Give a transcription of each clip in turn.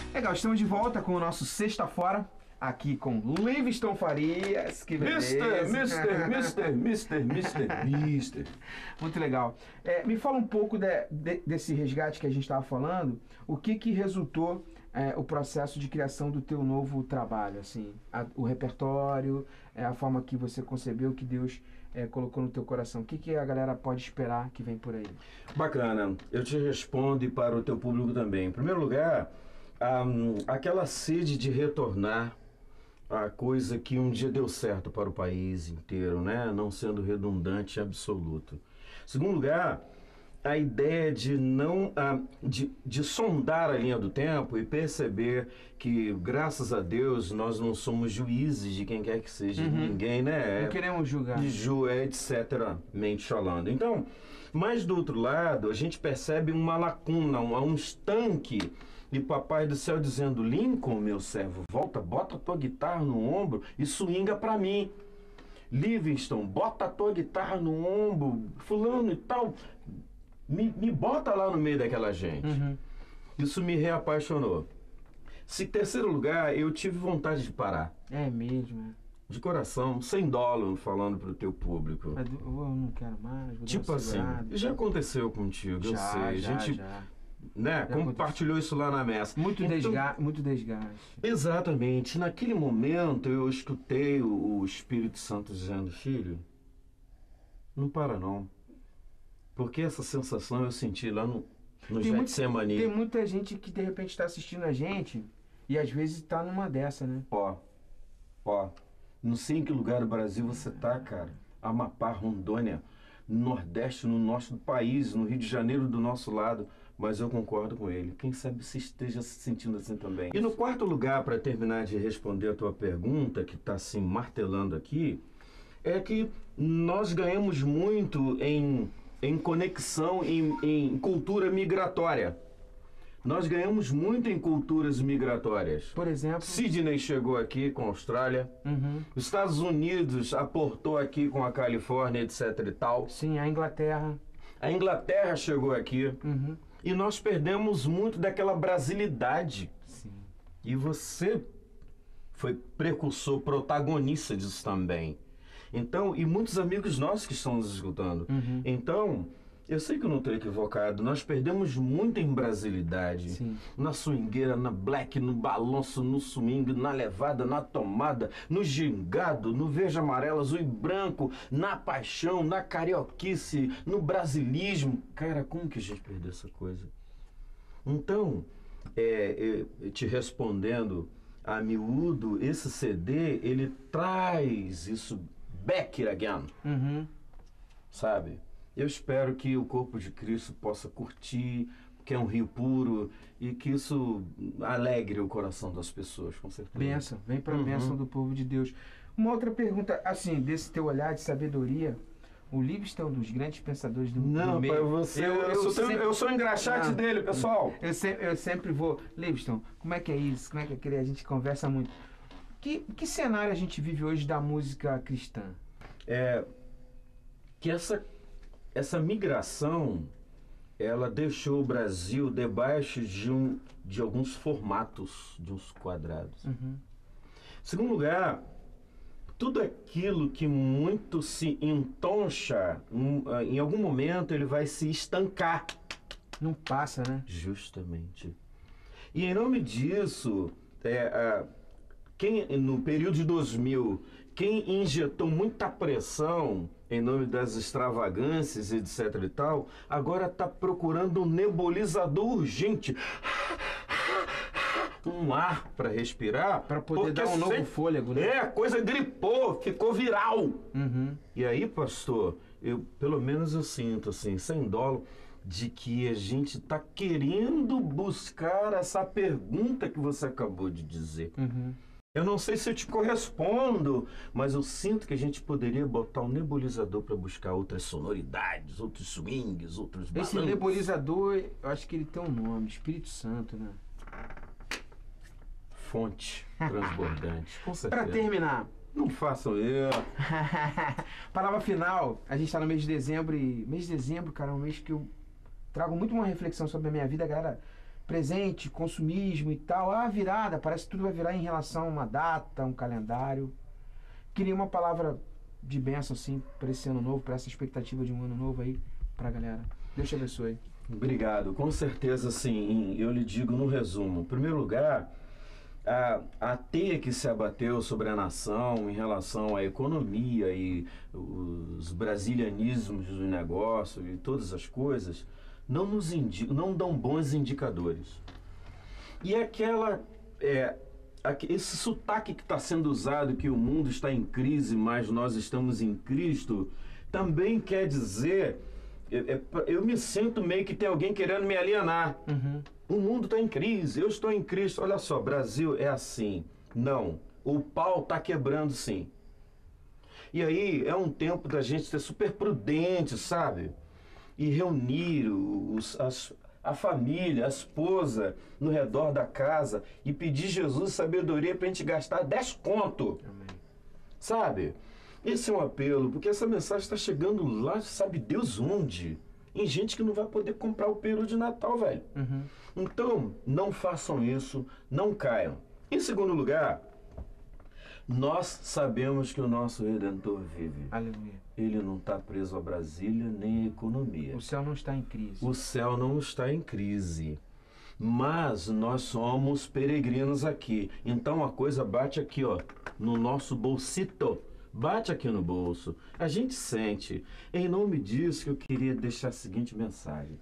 Legal, estamos de volta com o nosso Sexta Fora, aqui com Livingston Farias. Que beleza. Mister. Muito legal. Me fala um pouco desse resgate que a gente estava falando. O que resultou o processo de criação do teu novo trabalho? Assim, o repertório, a forma que você concebeu, que Deus colocou no teu coração. O que a galera pode esperar que vem por aí? Bacana. Eu te respondo e para o teu público também. Em primeiro lugar, aquela sede de retornar a coisa que um dia deu certo para o país inteiro, né? Não sendo redundante absoluto. Em segundo lugar, a ideia de de sondar a linha do tempo e perceber que, graças a Deus, nós não somos juízes de quem quer que seja, de ninguém, né? Não queremos julgar. Etc. mente falando. Então, mas do outro lado, a gente percebe uma lacuna, um estanque. E papai do céu dizendo: Lincoln, meu servo, volta, bota a tua guitarra no ombro e swinga pra mim. Livingston, bota a tua guitarra no ombro, fulano e tal, me bota lá no meio daquela gente. Isso me reapaixonou. Terceiro lugar, eu tive vontade de parar. É mesmo, De coração, $100 falando pro teu público. Eu não quero mais, vou Tipo dar uma assim, segurada. já aconteceu contigo, eu sei. A gente, já. né, compartilhou isso lá na mesa. Muito desgaste. Exatamente. Naquele momento eu escutei o Espírito Santo dizendo: filho, não para não. Porque essa sensação eu senti lá no Getsemane. Tem muita gente que de repente está assistindo a gente e às vezes está numa dessa, né? Ó, não sei em que lugar do Brasil você tá, cara. Amapá, Rondônia, Nordeste, no norte do país, no Rio de Janeiro do nosso lado. Mas eu concordo com ele. Quem sabe você esteja se sentindo assim também. E no quarto lugar, para terminar de responder a tua pergunta, que está assim martelando aqui, é que nós ganhamos muito em conexão, em cultura migratória. Nós ganhamos muito em culturas migratórias. Por exemplo, Sydney chegou aqui com a Austrália. Os Estados Unidos aportou aqui com a Califórnia, etc e tal. Sim, a Inglaterra. A Inglaterra chegou aqui. E nós perdemos muito daquela brasilidade. Sim. E você foi precursor, protagonista disso também. Então, e muitos amigos nossos que estão nos escutando. Então, eu sei que eu não estou equivocado, nós perdemos muito em brasilidade. Sim. Na swingueira, na black, no balanço, no swing, na levada, na tomada, no gingado, no verde, amarelo, azul e branco, na paixão, na carioquice, no brasilismo. Cara, como que a gente perdeu essa coisa? Então, te respondendo a miúdo, esse CD, ele traz isso back again, sabe? Eu espero que o corpo de Cristo possa curtir, que é um rio puro, e que isso alegre o coração das pessoas, com certeza. Bênção, vem para a bênção do povo de Deus. Uma outra pergunta, assim, desse teu olhar de sabedoria, o Livingston é um dos grandes pensadores do meio. Não, pai, você... Eu sou engraxate dele, pessoal. Eu sempre vou... Livingston, como é que é isso? Como é que é aquele? A gente conversa muito. Que cenário a gente vive hoje da música cristã? Que essa migração, ela deixou o Brasil debaixo de alguns formatos, de uns quadrados. Segundo lugar, tudo aquilo que muito se entoncha, em algum momento ele vai se estancar. Não passa, né? Justamente. E em nome disso, no período de 2000, quem injetou muita pressão em nome das extravagâncias, etc e tal, agora está procurando um nebulizador urgente. Um ar para respirar. Para poder dar um novo fôlego, né? A coisa gripou, ficou viral. E aí, pastor, pelo menos eu sinto assim, $100, de que a gente está querendo buscar essa pergunta que você acabou de dizer. Eu não sei se eu te correspondo, mas eu sinto que a gente poderia botar um nebulizador para buscar outras sonoridades, outros swings, outros balanços. Esse nebulizador, eu acho que ele tem um nome, Espírito Santo, né? Fonte transbordante, com certeza. Para terminar, não façam isso. Palavra final, a gente está no mês de dezembro e mês de dezembro, cara, é um mês que eu trago muito uma reflexão sobre a minha vida, galera. presente, consumismo e tal. Ah, virada, parece que tudo vai virar em relação a uma data, um calendário. Queria uma palavra de bênção, assim, para esse ano novo, para essa expectativa de um ano novo aí, pra galera. Deus te abençoe. Obrigado. Com certeza, sim. Eu lhe digo no resumo. Em primeiro lugar, a teia que se abateu sobre a nação em relação à economia e os brasilianismos do negócio e todas as coisas não dão bons indicadores. E esse sotaque que está sendo usado, que o mundo está em crise, mas nós estamos em Cristo, também quer dizer... Eu me sinto meio que tem alguém querendo me alienar. Uhum. O mundo está em crise, eu estou em Cristo. Olha só, Brasil é assim. Não, o pau está quebrando sim. E aí é um tempo da gente ser super prudente, sabe? E reunir a família, a esposa no redor da casa e pedir Jesus sabedoria para a gente gastar 10 conto. Amém. Sabe? Esse é um apelo, porque essa mensagem está chegando lá, sabe Deus onde? Em gente que não vai poder comprar o peru de Natal, velho. Uhum. Então, não façam isso, não caiam. Em segundo lugar, nós sabemos que o nosso Redentor vive. Aleluia. Ele não está preso a Brasília nem a economia. O céu não está em crise. O céu não está em crise. Mas nós somos peregrinos aqui. Então a coisa bate aqui, ó, no nosso bolsito. Bate aqui no bolso. A gente sente. Em nome disso que eu queria deixar a seguinte mensagem.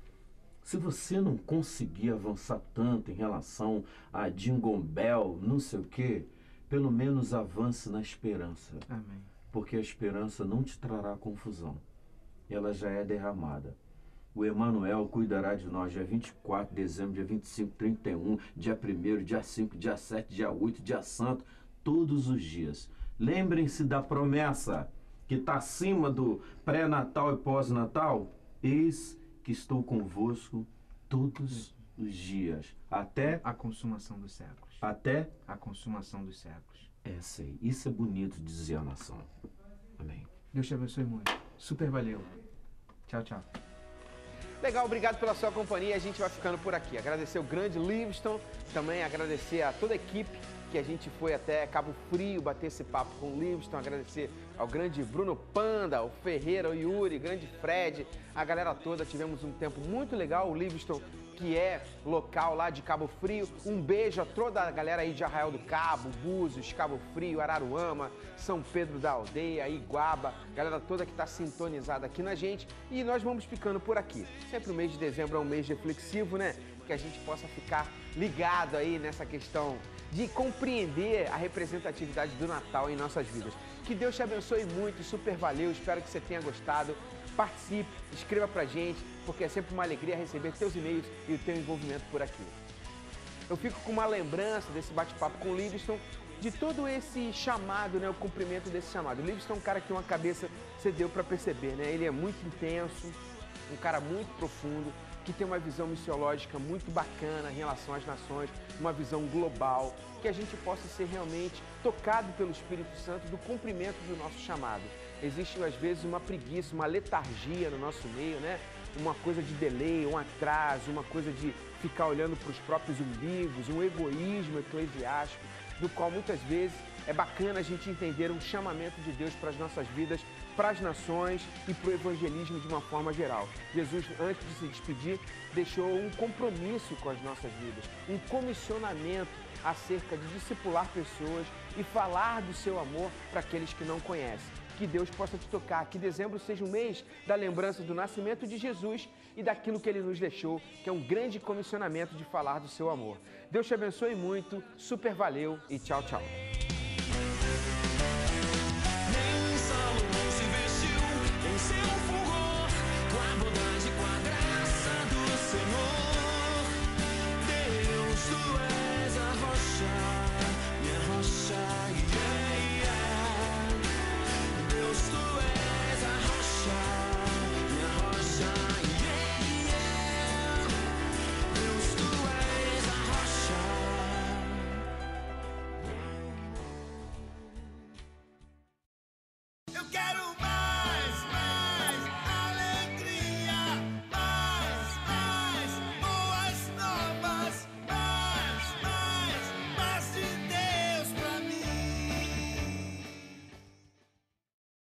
Se você não conseguir avançar tanto em relação a Jingle Bell, não sei o quê, pelo menos avance na esperança. Amém. Porque a esperança não te trará confusão. Ela já é derramada. O Emanuel cuidará de nós dia 24 de dezembro, dia 25, 31, dia 1º, dia 5, dia 7, dia 8, dia santo, todos os dias. Lembrem-se da promessa que está acima do pré-natal e pós-natal. Eis que estou convosco todos os dias, até a consumação dos séculos. Até a consumação dos séculos. Sei. Isso é bonito de dizer a nação. Amém. Deus te abençoe muito. Super valeu. Tchau, tchau. Legal, obrigado pela sua companhia. A gente vai ficando por aqui. Agradecer o grande Livingston, também agradecer a toda a equipe que a gente foi até Cabo Frio bater esse papo com o Livingston, agradecer ao grande Bruno Panda, o Ferreira, o Yuri, grande Fred, a galera toda. Tivemos um tempo muito legal. O Livingston, que é local lá de Cabo Frio. Um beijo a toda a galera aí de Arraial do Cabo, Búzios, Cabo Frio, Araruama, São Pedro da Aldeia, Iguaba, galera toda que está sintonizada aqui na gente. E nós vamos ficando por aqui. Sempre o mês de dezembro é um mês reflexivo, né? Que a gente possa ficar ligado aí nessa questão de compreender a representatividade do Natal em nossas vidas. Que Deus te abençoe muito, super valeu, espero que você tenha gostado. Participe, escreva pra gente, porque é sempre uma alegria receber teus e-mails e o teu envolvimento por aqui. Eu fico com uma lembrança desse bate-papo com o Livingston, de todo esse chamado, né, o cumprimento desse chamado. O Livingston é um cara que uma cabeça você deu para perceber, né? Ele é muito intenso, um cara muito profundo, que tem uma visão missiológica muito bacana em relação às nações, uma visão global, que a gente possa ser realmente tocado pelo Espírito Santo do cumprimento do nosso chamado. Existe, às vezes, uma preguiça, uma letargia no nosso meio, né? Uma coisa de delay, um atraso, uma coisa de ficar olhando para os próprios umbigos, um egoísmo eclesiástico, do qual muitas vezes é bacana a gente entender um chamamento de Deus para as nossas vidas, para as nações e para o evangelismo de uma forma geral. Jesus, antes de se despedir, deixou um compromisso com as nossas vidas, um comissionamento acerca de discipular pessoas e falar do seu amor para aqueles que não conhecem. Que Deus possa te tocar, que dezembro seja um mês da lembrança do nascimento de Jesus e daquilo que Ele nos deixou, que é um grande comissionamento de falar do seu amor. Deus te abençoe muito, super valeu e tchau, tchau.